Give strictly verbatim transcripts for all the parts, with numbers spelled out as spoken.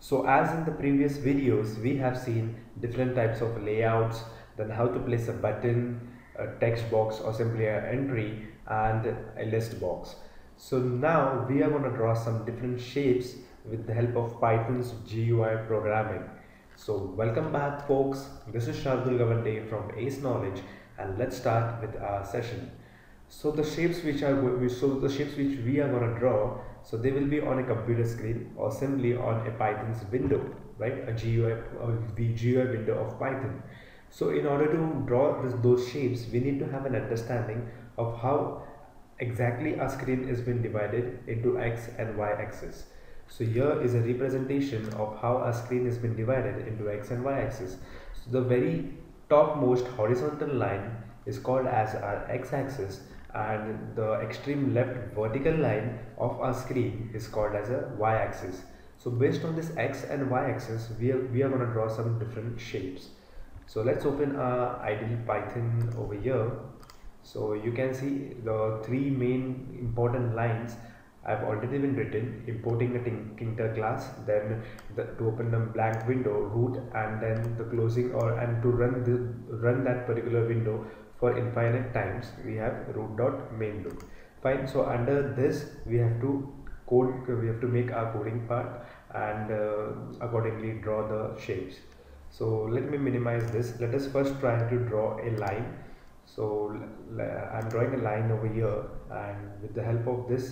So as in the previous videos, we have seen different types of layouts, then how to place a button, a text box or simply an entry and a list box. So now we are going to draw some different shapes with the help of Python's G U I programming. So welcome back folks, this is Shardul Gavande from Ace Knowledge and let's start with our session. So the shapes which are so the shapes which we are going to draw, so they will be on a computer screen or simply on a Python's window, right? A G U I, or the G U I window of Python. So in order to draw this, those shapes, we need to have an understanding of how exactly our screen is being divided into X and Y axis. So here is a representation of how our screen has been divided into X and Y axis. So the very topmost horizontal line is called as our X axis and the extreme left vertical line of our screen is called as a Y axis. So based on this X and Y axis, we are, we are going to draw some different shapes. So let's open our ideal Python over here. So you can see the three main important lines I've already been written: importing a Tkinter class, then the, to open a blank window, root, and then the closing or and to run the run that particular window for infinite times, we have root dot main loop. Fine. So under this we have to code, we have to make our coding part and uh, accordingly draw the shapes. So let me minimize this. Let us first try to draw a line. So I'm drawing a line over here, and with the help of this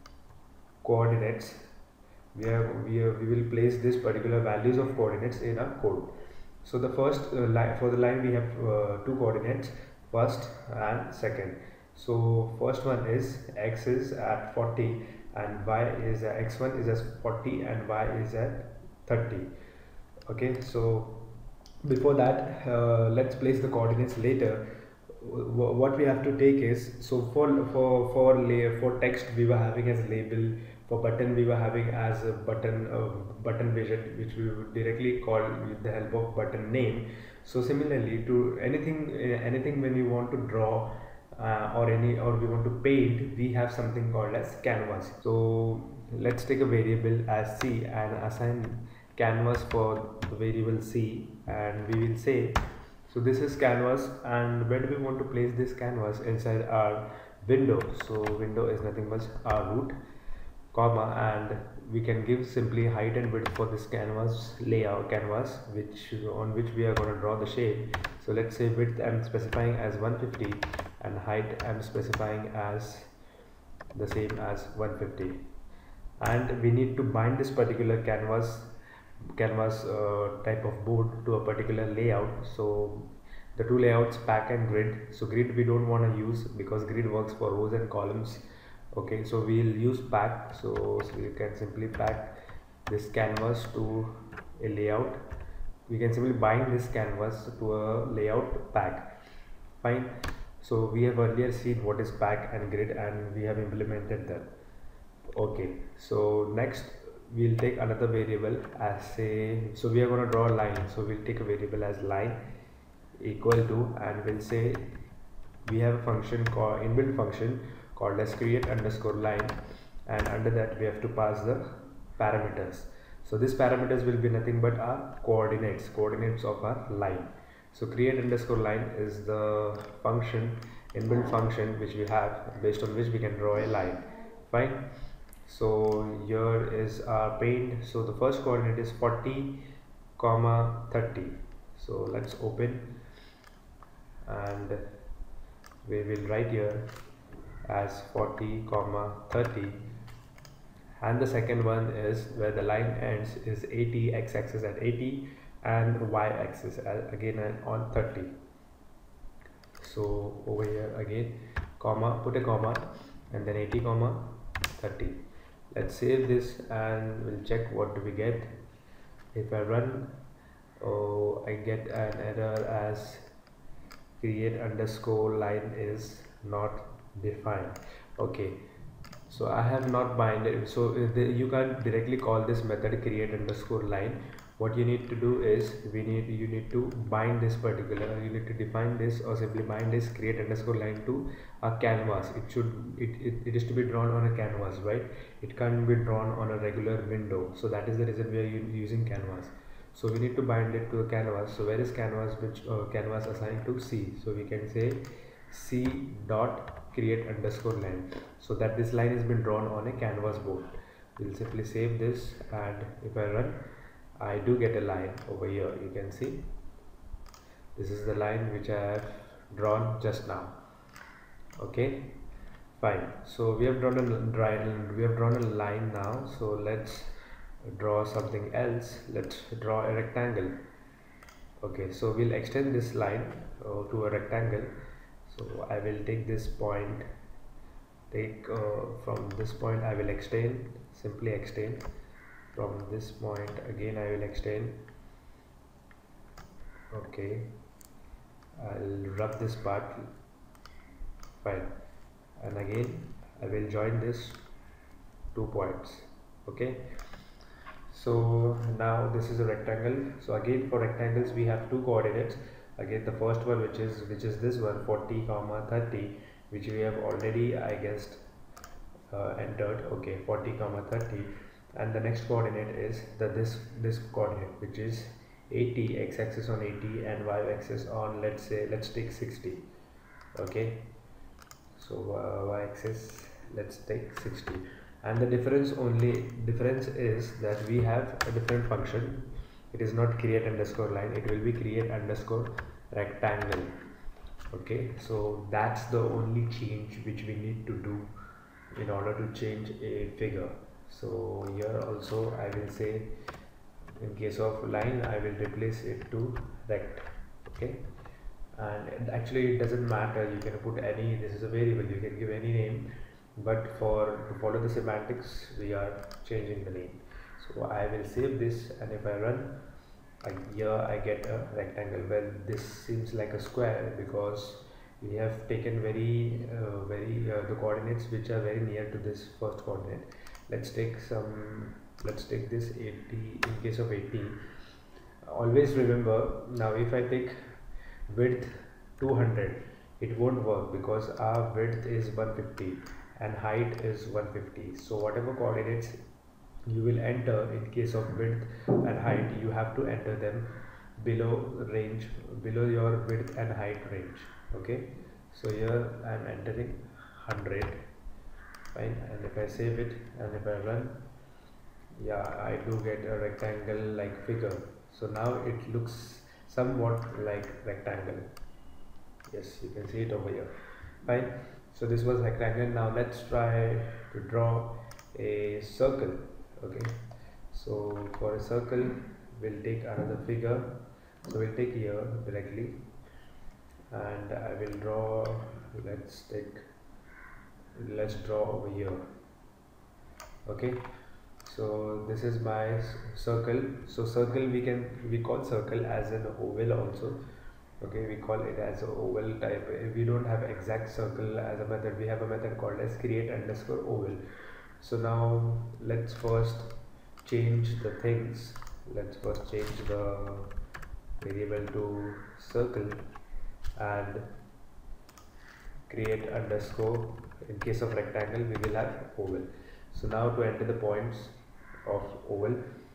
coordinates, we have we have, we will place this particular values of coordinates in our code. So the first uh, line, for the line we have uh, two coordinates, first and second. So first one is x is at forty and y is uh, x one is at forty and y is at thirty. Okay, so before that uh, let's place the coordinates later. What we have to take is, so for for for layer for text we were having as label, for button we were having as a button uh, button widget, which we would directly call with the help of button name. So similarly to anything anything when we want to draw uh, or any or we want to paint, we have something called as canvas. So let's take a variable as C and assign canvas for the variable C, and we will say, so this is canvas, and where do we want to place this canvas? Inside our window. So window is nothing but our root, comma, and we can give simply height and width for this canvas layout canvas which on which we are going to draw the shape. So let's say width I'm specifying as one fifty and height I'm specifying as the same as one fifty, and we need to bind this particular canvas canvas uh, type of board to a particular layout. So the two layouts, pack and grid. So grid we don't want to use because grid works for rows and columns. Okay, so we'll use pack. So, so you can simply pack this canvas to a layout. We can simply bind this canvas to a layout pack. Fine. So we have earlier seen what is pack and grid and we have implemented that. Okay, so next we'll take another variable as say, so we are going to draw a line. So we'll take a variable as line equal to, and we'll say we have a function called inbuilt function called as create underscore line, and under that we have to pass the parameters. So these parameters will be nothing but our coordinates coordinates of our line. So create underscore line is the function, inbuilt function which we have, based on which we can draw a line. Fine. So here is our paint. So the first coordinate is forty comma thirty. So let's open and we will write here as forty comma thirty, and the second one is where the line ends is eighty, x axis at eighty and y axis again on thirty. So over here again comma, put a comma and then eighty comma thirty. Let's save this and we'll check what do we get. If I run, oh, I get an error as create underscore line is not defined. Okay, so I have not binded, so the, you can't directly call this method create underscore line. what you need to do is we need you need to bind this particular you need to define this or simply bind this create underscore line to a canvas. It should it, it, it is to be drawn on a canvas, right? It can't be drawn on a regular window, so that is the reason we are using canvas. So we need to bind it to a canvas. So where is canvas? Which uh, canvas assigned to C? So we can say C dot create underscore line, so that this line has been drawn on a canvas board. We'll simply save this, and if I run, I do get a line over here. You can see this is the line which I have drawn just now. Okay, fine. So we have drawn a dry we have drawn a line now. So let's draw something else. Let's draw a rectangle. Okay, so we'll extend this line uh, to a rectangle. So I will take this point, take uh, from this point I will extend, simply extend from this point, again I will extend. Okay, I'll rub this part, fine, and again I will join this two points. Okay, so now this is a rectangle. So again, for rectangles we have two coordinates. Again, the first one, which is which is this one, forty comma thirty, which we have already, I guess, uh, entered. Okay, forty comma thirty, and the next coordinate is the this this coordinate, which is eighty, x-axis on eighty and y-axis on, let's say, let's take sixty. Okay, so uh, y-axis, let's take sixty, and the difference only difference is that we have a different function. It is not create underscore line, it will be create underscore rectangle. Okay, so that's the only change which we need to do in order to change a figure. So here also I will say, in case of line, I will replace it to rect. Okay, and actually it doesn't matter, you can put any, this is a variable, you can give any name, but for to follow the semantics we are changing the name. So I will save this, and if I run, I, here I get a rectangle. Well, this seems like a square because we have taken very uh, very uh, the coordinates which are very near to this first coordinate. Let's take some let's take this eighty. In case of eighty, always remember, now if I take width two hundred, it won't work because our width is one fifty and height is one fifty. So whatever coordinates you will enter in case of width and height, you have to enter them below range, below your width and height range. Okay, so here I am entering one hundred, fine, and if I save it and if I run, yeah, I do get a rectangle like figure. So now it looks somewhat like rectangle. Yes, you can see it over here, fine. So this was rectangle. Now let's try to draw a circle. Okay, so for a circle we'll take another figure. So we'll take here directly, and I will draw, let's take let's draw over here. Okay, so this is my circle. So circle, we can we call circle as an oval also. Okay, we call it as an oval type. We don't have exact circle as a method, we have a method called as create underscore oval. So now let's first change the things. Let's first change the variable to circle and create underscore. In case of rectangle we will have oval. So now to enter the points of oval,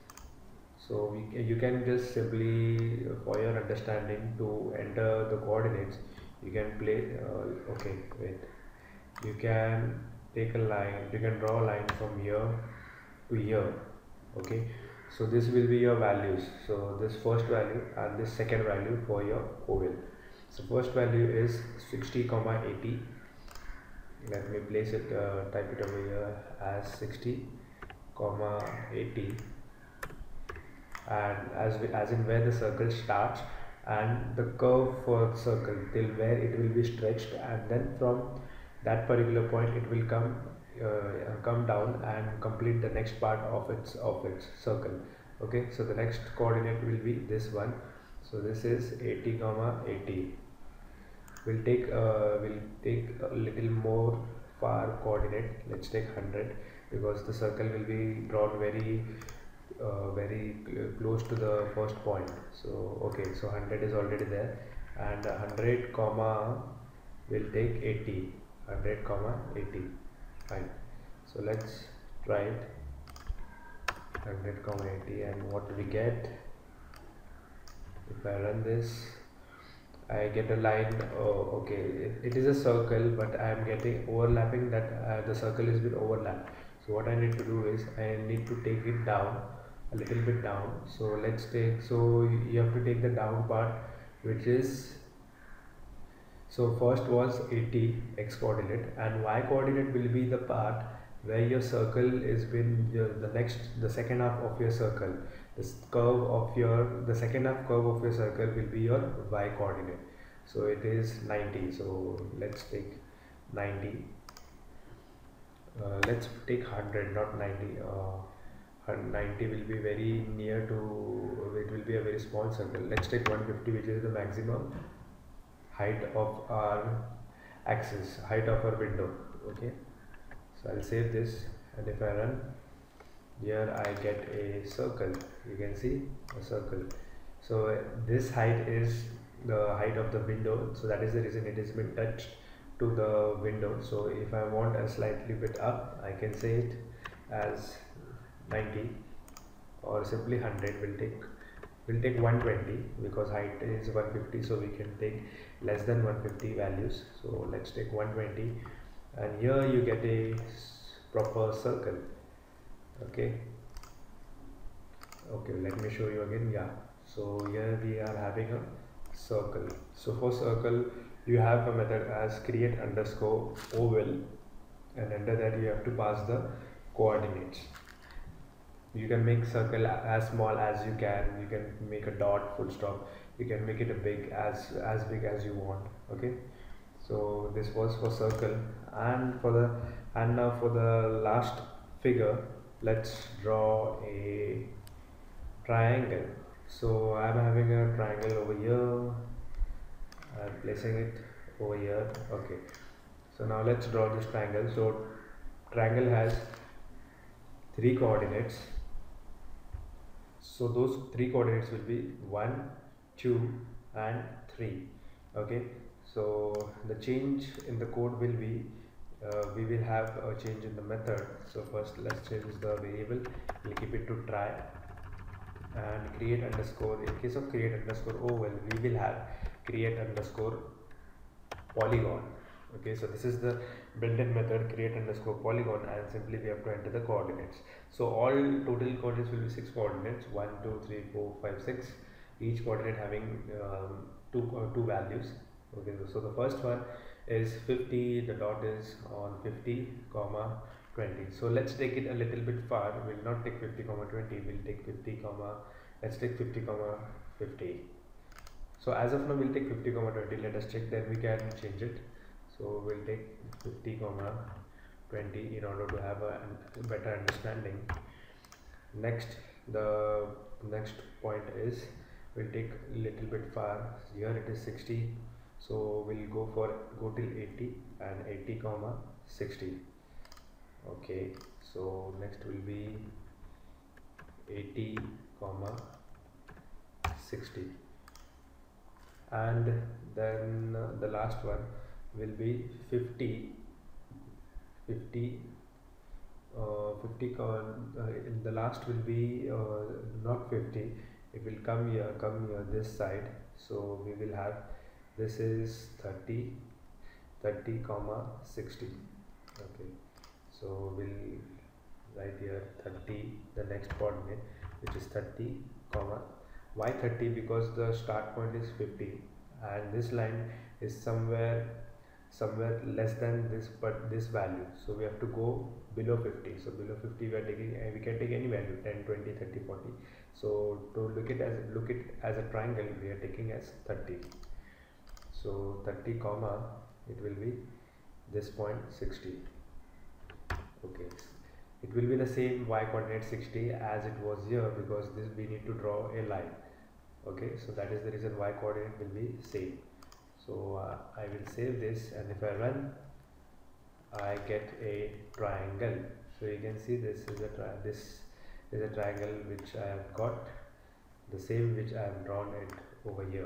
so we, you can just simply, for your understanding, to enter the coordinates, you can play uh, okay wait you can take a line, you can draw a line from here to here. Okay, so this will be your values. So this first value and this second value for your oval. So first value is sixty comma eighty. Let me place it, uh, type it over here as sixty comma eighty, and as we, as in where the circle starts, and the curve for circle till where it will be stretched, and then from that particular point it will come uh, come down and complete the next part of its of its circle. Okay, so the next coordinate will be this one. So this is eighty comma eighty. We'll take uh, we'll take a little more far coordinate. Let's take one hundred because the circle will be drawn very uh, very cl close to the first point. So okay, so one hundred is already there, and one hundred comma will take eighty, one hundred comma eighty. Fine. So let's try it. one hundred comma eighty, and what do we get? If I run this, I get a line. Oh, okay, it, it is a circle, but I am getting overlapping, that uh, the circle has been overlapped. So what I need to do is I need to take it down a little bit down. So let's take, so you have to take the down part, which is, so first was eighty x coordinate, and y coordinate will be the part where your circle is been your, the next the second half of your circle. This curve of your the second half curve of your circle will be your y coordinate. So it is ninety. So let's take ninety. Uh, let's take one hundred, not ninety. Uh, ninety will be very near to, it will be a very small circle. Let's take one hundred fifty, which is the maximum height of our axis, height of our window. Okay, so I'll save this, and if I run, here I get a circle. You can see a circle. So uh, this height is the height of the window, so that is the reason it has been touched to the window. So if I want a slightly bit up, I can say it as ninety, or simply one hundred. Will take will take one hundred twenty, because height is one hundred fifty, so we can take less than one hundred fifty values. So let's take one hundred twenty, and here you get a proper circle. Okay, okay, let me show you again. Yeah, so here we are having a circle. So for circle, you have a method as create underscore oval, and under that you have to pass the coordinates. You can make circle as small as you can. You can make a dot, full stop. You can make it a big as as big as you want. Okay, so this was for circle, and for the and now for the last figure, let's draw a triangle. So I'm having a triangle over here. I'm placing it over here. Okay, so now let's draw this triangle. So triangle has three coordinates. So those three coordinates will be one, two, and three. Okay, so the change in the code will be, uh, we will have a change in the method. So first let's change the variable. We'll keep it to try, and create underscore. In case of create underscore oval, we will have create underscore polygon. Okay, so this is the built-in method, create underscore polygon, and simply we have to enter the coordinates. So all total coordinates will be six coordinates, one, two, three, four, five, six, each coordinate having um, two uh, two values. Okay, so the first one is fifty, the dot is on fifty comma twenty. So let's take it a little bit far. We'll not take fifty comma twenty, we'll take fifty comma, let's take fifty comma fifty. So as of now we'll take fifty comma twenty. Let us check, then we can change it. So we'll take fifty comma twenty in order to have a, a better understanding. Next, the next point is, we'll take a little bit far. Here it is sixty, so we'll go for go till eighty, and eighty comma sixty. Okay, so next will be eighty comma sixty, and then uh, the last one will be fifty, fifty, uh, fifty, uh, in the last will be uh, not fifty, it will come here, come here this side. So we will have, this is thirty, thirty comma sixty. Okay, so we'll write here thirty, the next coordinate, which is thirty comma, why thirty? Because the start point is fifty, and this line is somewhere somewhere less than this, but this value, so we have to go below fifty. So below fifty we are taking, uh, we can take any value, ten, twenty, thirty, forty. So to look it as look it as a triangle, we are taking as thirty. So thirty comma, it will be this point sixty. Okay, it will be the same y coordinate sixty as it was here, because this we need to draw a line. Okay, so that is the reason y coordinate will be same. So uh, I will save this, and if I run, I get a triangle. So you can see this is a tri this is a triangle which I have got, the same which I have drawn it over here.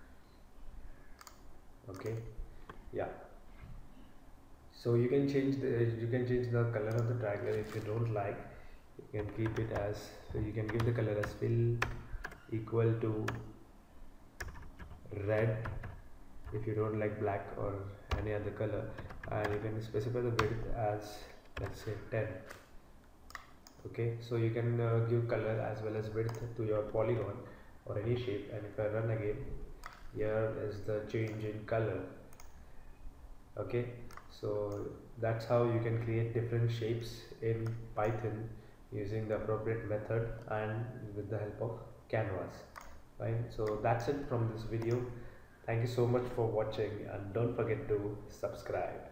Okay, yeah. So you can change the you can change the color of the triangle. If you don't like, you can keep it as, so you can give the color as fill equal to red if you don't like black or any other color, and you can specify the width as, let's say, ten. Okay, so you can uh, give color as well as width to your polygon or any shape, and if I run again, here is the change in color. Okay, so that's how you can create different shapes in Python using the appropriate method and with the help of canvas. Fine, so that's it from this video. Thank you so much for watching, and don't forget to subscribe.